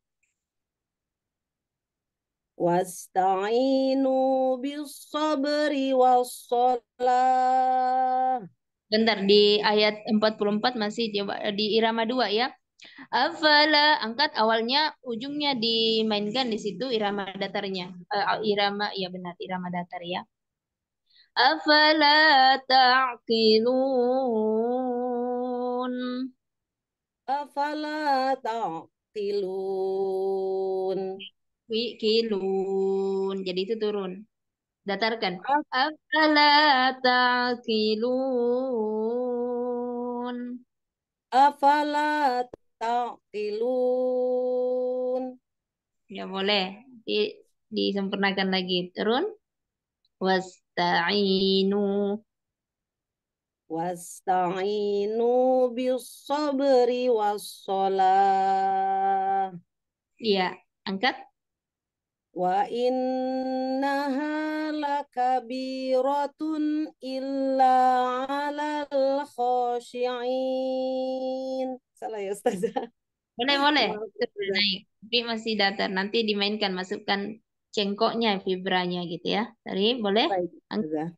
Wasta'inu bis-sabri was-salah. Bentar, di ayat empat puluh empat masih coba di irama dua ya. Afala, angkat awalnya, ujungnya dimainkan di situ irama datarnya. Eh, irama, ya benar, irama datar ya. Afala ta'qilun. Afala taqilun. Wi kilun. Jadi itu turun. Datarkan. Afala ta'qilun. Afala taqilun. Ya boleh. Di, disempurnakan lagi. Turun. Wasta'inu. Wasta'inu bis-sabri was-shalah. Iya, angkat. Wa innaha lakabiratun illa 'alal khashi'in. Salah ya Ustazah. Boleh, boleh. Maaf, Itu udah Ustazah. naik. Tapi masih datar. Nanti dimainkan, masukkan cengkoknya, vibranya gitu ya. Tadi boleh? Baik, Angkat. Ustazah.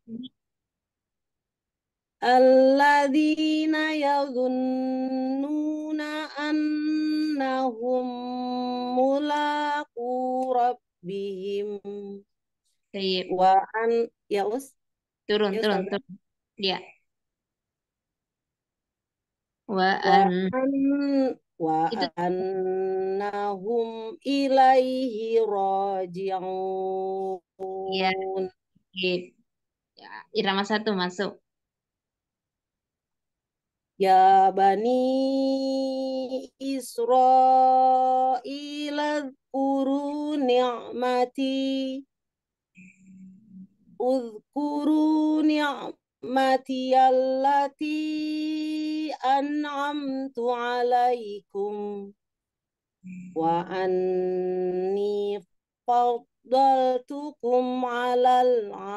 Alladzina yadhunnuna annahum mulaqu rabbihim Baik. wa an ya Us Turun, ya turun, Ustazah. turun. Ya. Wa wa an. an wa Itu annahum ilaihi ya. raji'un. Baik. Ya, irama satu masuk. Ya bani Israil adhkuru ni'mati udhkuru ni'mati allati an'amtu alaikum wa anni faddaltukum alal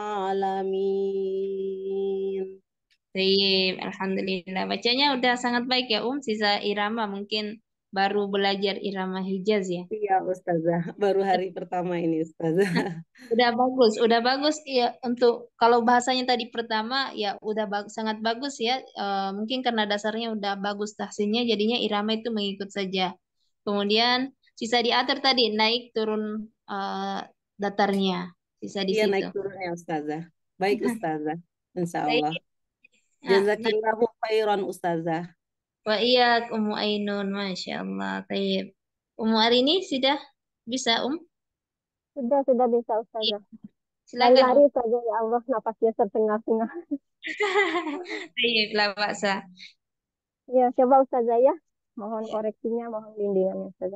alamin. Baik, alhamdulillah. Bacanya udah sangat baik ya, Um. Sisa irama mungkin baru belajar irama Hijaz ya. Iya Ustazah, baru hari pertama ini Ustazah. Udah bagus, udah bagus ya untuk kalau bahasanya tadi pertama ya udah bag- sangat bagus ya. Eh, mungkin karena dasarnya udah bagus tahsinnya jadinya irama itu mengikut saja. Kemudian sisa diatur tadi naik turun eh, datarnya. Sisa di Iya situ. naik turunnya Ustazah. Baik Ustazah, insya Baik. Allah. Ah, nah, Jazakillahu khairan Ustazah. wa iyak Ummu Ainun, Masya Allah. Taib. Ummu Arini sudah bisa, Um? Sudah, sudah bisa Iya. Ustazah. Silakan, Um. Lari-lari saja ya Allah, napasnya tersengal-sengal. Taib, la baksa. Ya, coba Ustazah ya. Mohon koreksinya, mohon bimbingannya Ustazah.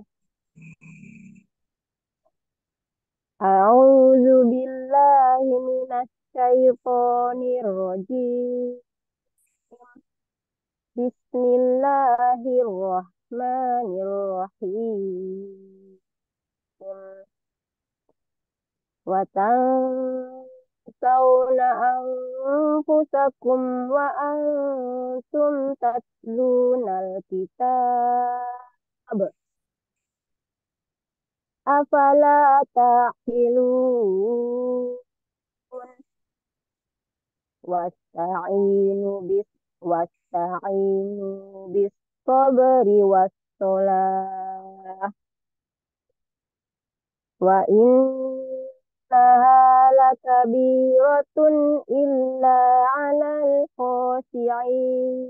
A'udzu billahi minasy syaithanir rajim. Bismillahirrahmanirrahim. Wa tansawna anfusakum wa antum tatlunal kitab. Afala ta'qilun. Wasta'inu bis wasta'inu bis sabri was salah wa innaha lakabiratun illa 'alal khashi'in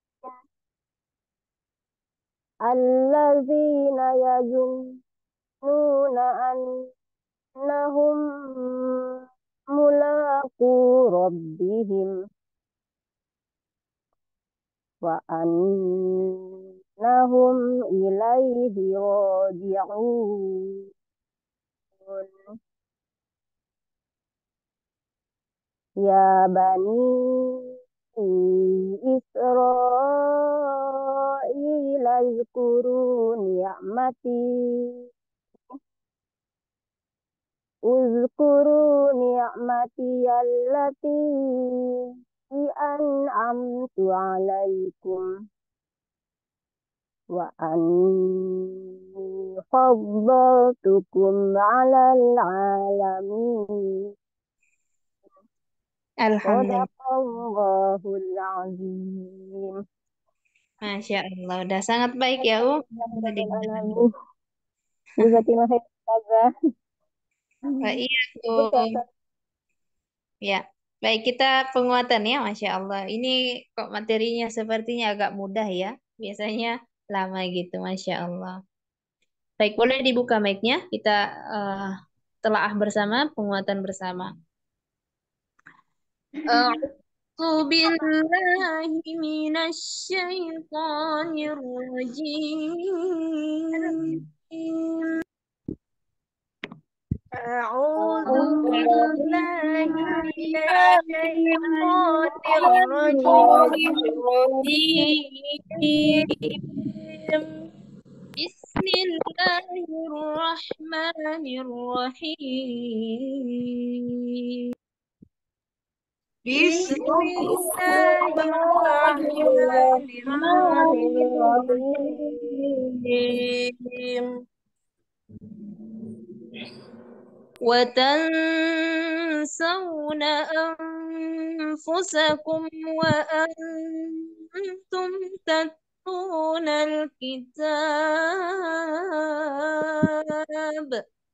allazina yazunnuna annahum mulaqu rabbihim wa annahum ilaihi raji'un. Ya bani Israil azkuru ni'mati uzkuru ni'mati allati an'amtu alaikum wa anni faddaltukum 'alal 'alamin. Alhamdulillah. Shadaqallahul azim. Masya Allah. Udah sangat baik ya, Um. Alhamdulillah. Jazakallah khair Ustazah. Wa Ibu iyyakum. catat. Ya. Baik, kita penguatan ya, Masya Allah. Ini kok materinya sepertinya agak mudah ya. Biasanya lama gitu, Masya Allah. Baik, boleh dibuka mic-nya. Kita eh, telaah bersama, penguatan bersama. A'udzu billahi minasy syaithanir rajim. أعوذ بالله من الشيطان الرجيم بسم الله الرحمن الرحيم بسم الله الرحمن الرحيم وتنسون أنفسكم وأنتم تتلون الكتاب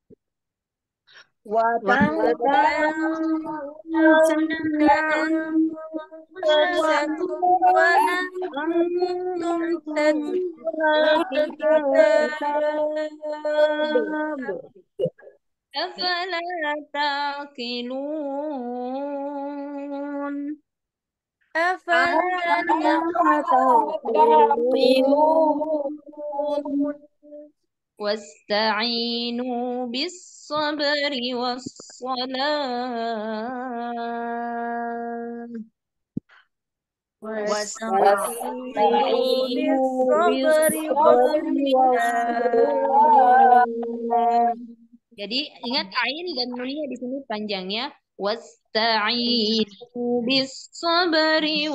وتنسون أنفسكم وأنتم تتلون الكتاب أفلا تعقلون أفلا تعقلون واستعينوا بالصبر والصلاة واستعينوا بالصبر والصلاة. Jadi ingat ain dan nunnya di sini panjang ya. Wasta'inu bis-sabri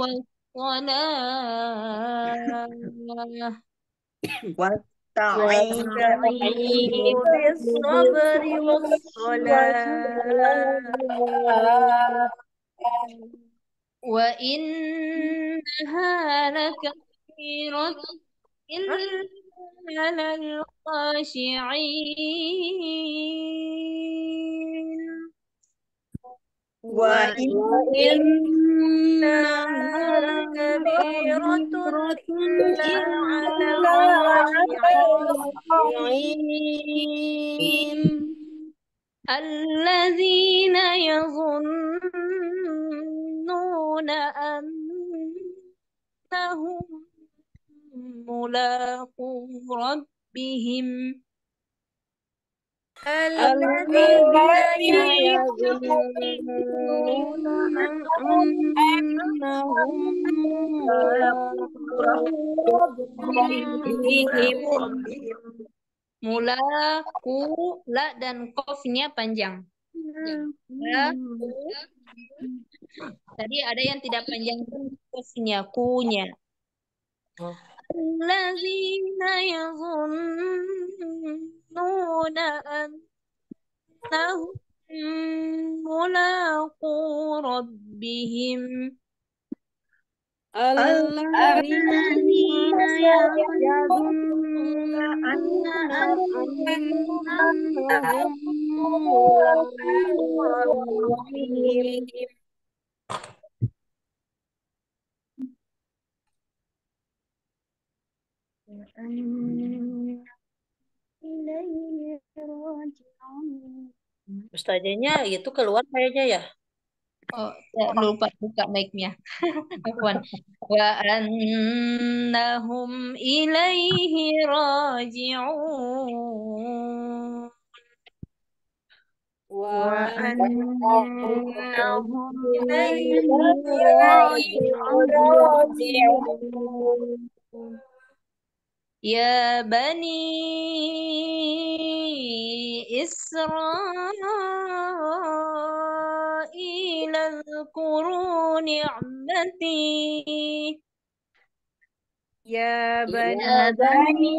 was-salah. واستعينوا بالصبر والصلاة Wa innaha lakabiratun illa lal khashi'in. وإنها لكبيرة إلا على الخاشعين الذين يظنون أنهم ملاقو ربهم الذين يظنون أنهم mulaku la dan kofnya panjang. Ya. Tadi ada yang tidak panjang pun kofnya, kunya. Allazina yazunnuna annahum mulaqu rabbihim. الذين يظنون أنهم ملاقو ربهم إليه راجعون. Ustazanya itu keluar kayaknya ya. Oh, saya lupa buka mic-nya. Afwan. Wa annahum ilaihi raji'un. وأنهم إليه راجعون. Ya bani Israil اذكروا نعمتي يا بني يا بني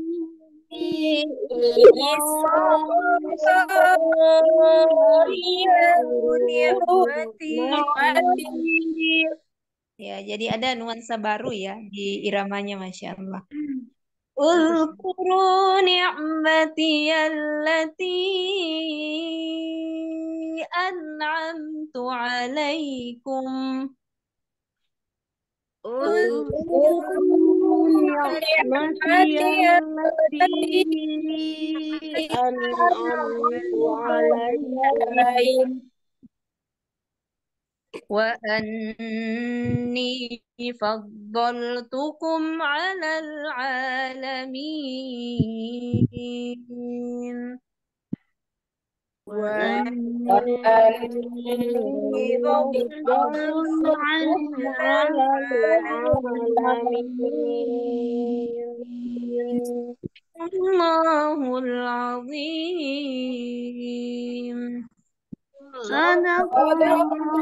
Ya, jadi ada nuansa baru ya di iramanya, Masya Allah. Uzkuru ni'mati allati an'amtu alaikum. اذكروا نعمتي التي أنعمت عليكم وأني فضلتكم على العالمين. وأني فضلتكم على العالمين الله العظيم صدق الله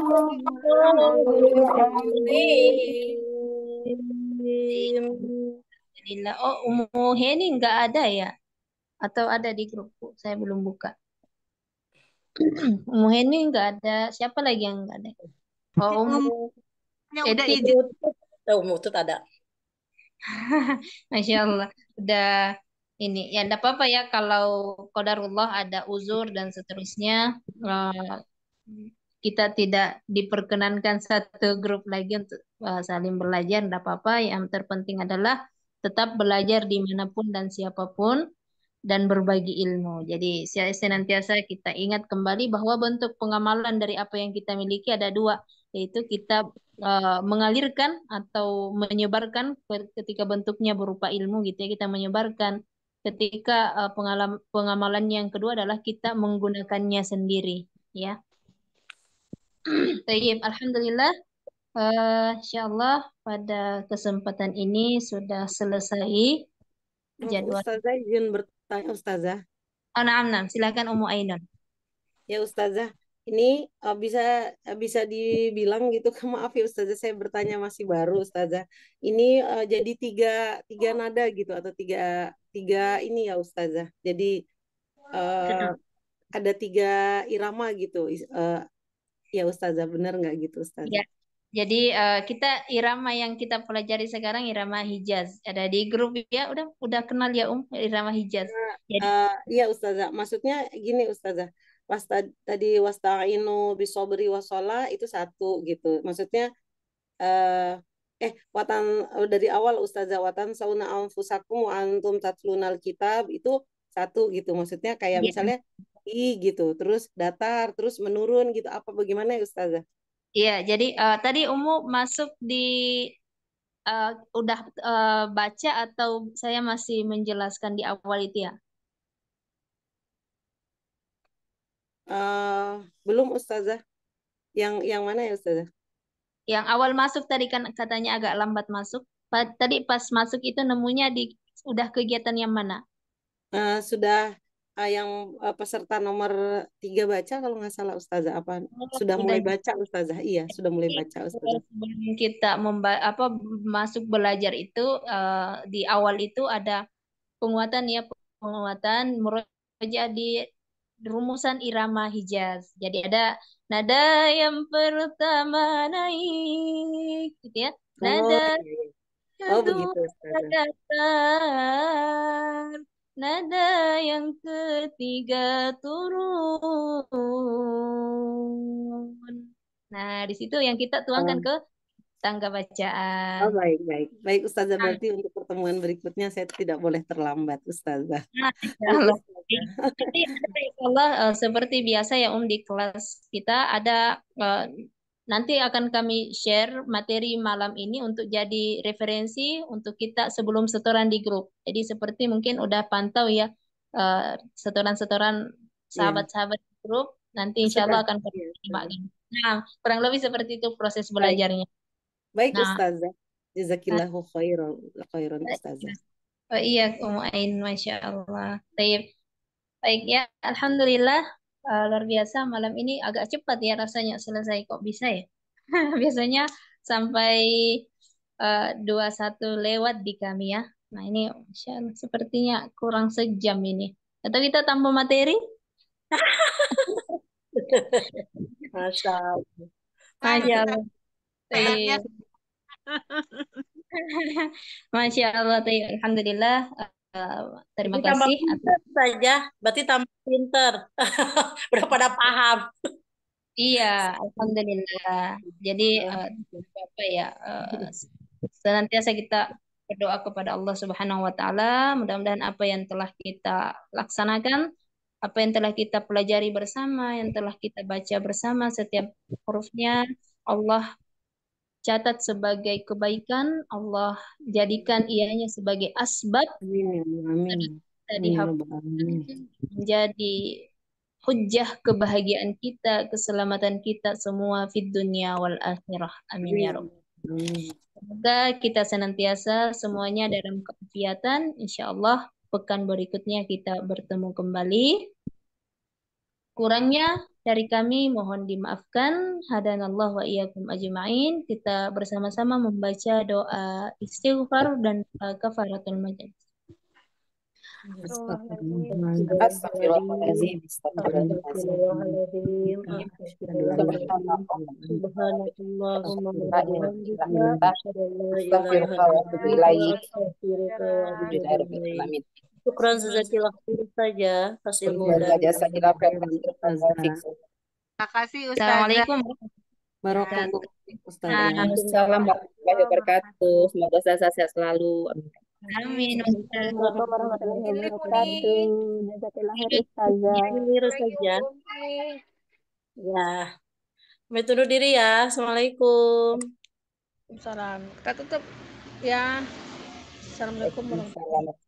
العظيم. Alhamdulillah. Oh, Umu Heni nggak ada ya? Atau ada di grupku? Saya belum buka. Umu Heni nggak ada. Siapa lagi yang nggak ada? Oh, Umu Eti. Tahu mutut ada. Masya Allah. Udah ini. Ya, enggak apa-apa ya kalau qadarullah ada uzur dan seterusnya. eh, kita tidak diperkenankan satu grup lagi untuk eh, saling belajar. Enggak apa-apa. Yang terpenting adalah tetap belajar dimanapun dan siapapun dan berbagi ilmu. Jadi senantiasa kita ingat kembali bahwa bentuk pengamalan dari apa yang kita miliki ada dua, yaitu kita uh, mengalirkan atau menyebarkan ketika bentuknya berupa ilmu gitu ya, kita menyebarkan. Ketika uh, pengalam, pengamalan yang kedua adalah kita menggunakannya sendiri, ya. Tayyib, alhamdulillah. Uh, insyaallah pada kesempatan ini sudah selesai jadwal. Ustazah izin bertanya Ustazah. Oh, naam, naam. Silakan Umu Ainun. Ya Ustazah, ini uh, bisa uh, bisa dibilang gitu, maaf ya Ustazah, saya bertanya masih baru Ustazah. Ini uh, jadi tiga tiga nada gitu atau tiga tiga ini ya Ustazah. Jadi uh, ada tiga irama gitu. Uh, ya Ustazah, benar nggak gitu Ustazah? Ya. Jadi uh, kita irama yang kita pelajari sekarang irama Hijaz. Ada di grup ya, udah udah kenal ya Um irama Hijaz. Jadi Uh, iya Ustazah, maksudnya gini Ustazah. Pas tadi wasta'inu bisobri wasola itu satu gitu. Maksudnya uh, eh watan dari awal Ustazah, watan sauna anfusakum wa antum tatlunal kitab itu satu gitu. Maksudnya kayak ya. misalnya i gitu, terus datar, terus menurun gitu. Apa bagaimana ya Ustazah? Iya, jadi uh, tadi Umu masuk di uh, udah uh, baca atau saya masih menjelaskan di awal itu ya? Uh, belum Ustazah. Yang yang mana ya Ustazah? Yang awal masuk tadi kan katanya agak lambat masuk. Pa- Tadi pas masuk itu nemunya di udah kegiatan yang mana? Uh, sudah uh, yang uh, peserta nomor tiga baca kalau nggak salah Ustazah, apa Oh, sudah udah. mulai baca Ustazah? Iya, sudah mulai baca Ustazah. Sebelum kita memba apa masuk belajar itu uh, di awal itu ada penguatan ya, penguatan murojaah di rumusan irama Hijaz. Jadi ada nada yang pertama naik gitu ya. Oh, Nada iya. Oh kedua begitu Ustazah. datar. Nada yang ketiga turun. Nah, di situ yang kita tuangkan Oh, ke tangga oh bacaan. baik baik baik Ustazah, Nah, berarti untuk pertemuan berikutnya saya tidak boleh terlambat Ustazah. nah, insya Baik Allah. Ustazah. Nanti ada insya Allah eh, seperti biasa ya Om di kelas kita ada eh, nanti akan kami share materi malam ini untuk jadi referensi untuk kita sebelum setoran di grup. Jadi seperti mungkin udah pantau ya eh, setoran-setoran Iya. sahabat-sahabat di grup nanti insya Sudah. Allah akan kami Iya, terima. Ustazah. Nah, kurang lebih seperti itu proses Baik. belajarnya. Baik Nah, Ustazah. nah, Jazakillahu khairan khairan Ustazah. oh iya, Umu Ain, Masya Allah. Baik, baik ya, Alhamdulillah. Eh, luar biasa, malam ini agak cepat ya rasanya selesai. Kok bisa ya? Biasanya sampai eh, dua puluh satu lewat di kami ya. Nah ini Masya Allah, sepertinya kurang sejam ini. Atau kita tambah materi? Masya Allah. Masya Allah. Kayaknya Baik. Masya Allah, baik. Alhamdulillah. Eh, terima Berarti tambah kasih atas pinter saja. Berarti tambah pinter. Udah pada paham. iya, alhamdulillah. Jadi eh, apa ya? eh, senantiasa kita berdoa kepada Allah Subhanahu wa taala, mudah-mudahan apa yang telah kita laksanakan, apa yang telah kita pelajari bersama, yang telah kita baca bersama setiap hurufnya Allah catat sebagai kebaikan, Allah jadikan ianya sebagai asbab Amin. Amin. kita Amin. dihapuskan Amin. menjadi hujjah kebahagiaan kita, keselamatan kita semua fid dunya wal akhirah. Amin ya Rabb. Semoga kita senantiasa semuanya dalam keafiatan. Insya Allah pekan berikutnya kita bertemu kembali. Kurangnya dari kami mohon dimaafkan. Hadanallah wa iyyakum ajma'in. Kita bersama-sama membaca doa istighfar dan doa kafaratul majelis. Astagfirullahaladzim. Astagfirullahaladzim. Subhanakallahumma wa bihamdika asyhadu an la ilaha Astagfirullahaladzim. illa anta astaghfiruka. Syukran jazakillah khair saja kasih ilmu dan Jasa kita Terima kasih Ustazah. Assalamualaikum. Barakallahu Ustazah. Waalaikumsalam warahmatullahi wabarakatuh. Semoga saya sehat selalu. Amin. Assalamualaikum warahmatullahi Ini wabarakatuh. Jazakallah khair Ustazah. Khair saja. Ya. Kami tutup diri ya. Assalamualaikum. Salam. Kita tutup ya. Assalamualaikum warahmatullahi wabarakatuh.